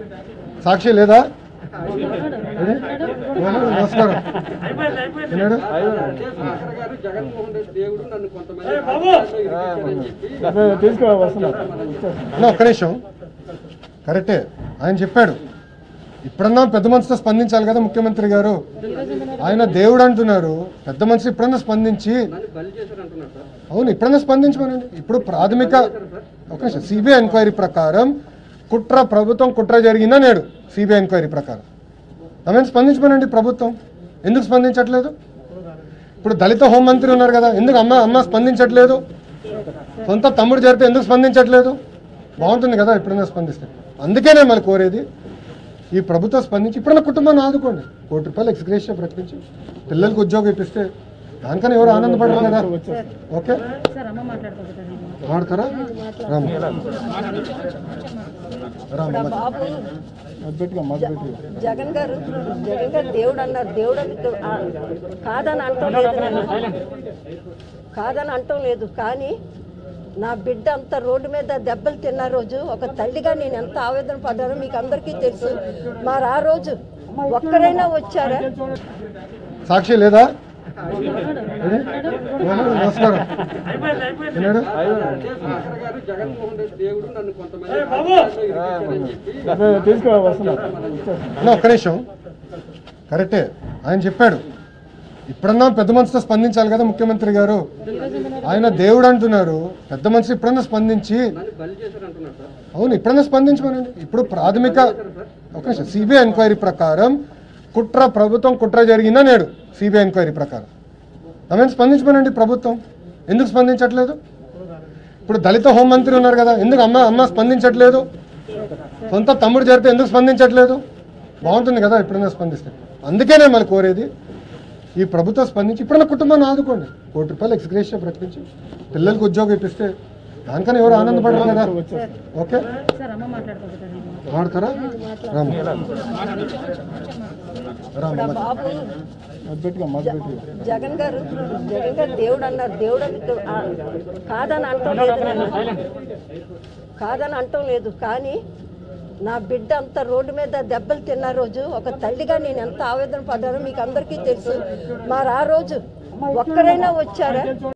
సాక్షి లేదా? నమస్కారం. ఒక్క నిమిషం. కరెక్టే ఆయన చెప్పాడు. ఇప్పుడన్నా పెద్ద మనిషితో స్పందించాలి కదా ముఖ్యమంత్రి గారు. ఆయన దేవుడు అంటున్నారు, పెద్ద మనిషి ఇప్పుడన్నా స్పందించి, అవును ఇప్పుడన్నా స్పందించమనండి. ఇప్పుడు ప్రాథమిక ఒక నిమిషం సిబిఐ ఎంక్వైరీ ప్రకారం ప్రభుత్వం కుట్ర జరిగిందా నేడు సిబిఐ ఎంక్వైరీ ప్రకారం ఆమెను స్పందించమనండి. ప్రభుత్వం ఎందుకు స్పందించట్లేదు? ఇప్పుడు దళిత హోంమంత్రి ఉన్నారు కదా, ఎందుకు అమ్మ స్పందించట్లేదు? సొంత తమ్ముడు జరిగితే ఎందుకు స్పందించట్లేదు? బాగుంటుంది కదా ఎప్పుడైనా స్పందిస్తే. అందుకేనే మళ్ళీ కోరేది ఈ ప్రభుత్వం స్పందించి ఇప్పుడన్నా కుటుంబాన్ని ఆదుకోండి. ₹1 ఎక్స్గ్రేషియా ప్రకటించి పిల్లలకు ఉద్యోగం ఇప్పిస్తే దానికన్నా ఎవరు ఆనందపడరు కదా. ఓకే మాట్లాడతారా? జగన్ గారు దేవుడు అన్నారు. దేవుడు కాదని అంటం లేదు. కానీ నా బిడ్డ అంత రోడ్డు మీద దెబ్బలు తిన్న రోజు ఒక తల్లిగా నేను ఎంత ఆవేదన పడ్డానో మీకు అందరికీ తెలుసు. మరి ఆ రోజు ఒక్కరైనా వచ్చారా? సాక్షి లేదా? నమస్కారం. ఒక్క నిమిషం. కరెక్టే ఆయన చెప్పాడు. ఇప్పుడన్నా పెద్ద మనిషితో స్పందించాలి కదా ముఖ్యమంత్రి గారు. ఆయన దేవుడు అంటున్నారు, పెద్ద మనిషి ఇప్పుడన్నా స్పందించి, అవును ఇప్పుడన్నా స్పందించమనండి. ఇప్పుడు ప్రాథమిక ఒక నిమిషం సిబిఐ ఎంక్వైరీ ప్రకారం ప్రభుత్వం కుట్ర జరిగిందా నేడు సిబిఐ ఎంక్వైరీ ప్రకారం ఆమెను స్పందించమనండి. ప్రభుత్వం ఎందుకు స్పందించట్లేదు? ఇప్పుడు దళిత హోంమంత్రి ఉన్నారు కదా, ఎందుకు అమ్మ స్పందించట్లేదు? సొంత తమ్ముడు జరిగితే ఎందుకు స్పందించట్లేదు? బాగుంటుంది కదా ఎప్పుడైనా స్పందిస్తే. అందుకేనే మళ్ళీ కోరేది ఈ ప్రభుత్వం స్పందించి ఇప్పుడన్నా కుటుంబాన్ని ఆదుకోండి. ₹1 ఎక్స్గ్రేషియా ప్రకటించి పిల్లలకు ఉద్యోగం ఇప్పిస్తే దానికన్నా ఎవరు ఆనందపడరు కదా. ఓకే మాట్లాడతారా? జగన్ గారు దేవుడు అన్నారు. దేవుడు కాదని అంటం లేదు. కానీ నా బిడ్డ అంత రోడ్డు మీద దెబ్బలు తిన్న రోజు ఒక తల్లిగా నేను ఎంత ఆవేదన పడ్డానో మీకు అందరికీ తెలుసు. మరి ఆ రోజు ఒక్కరైనా వచ్చారా?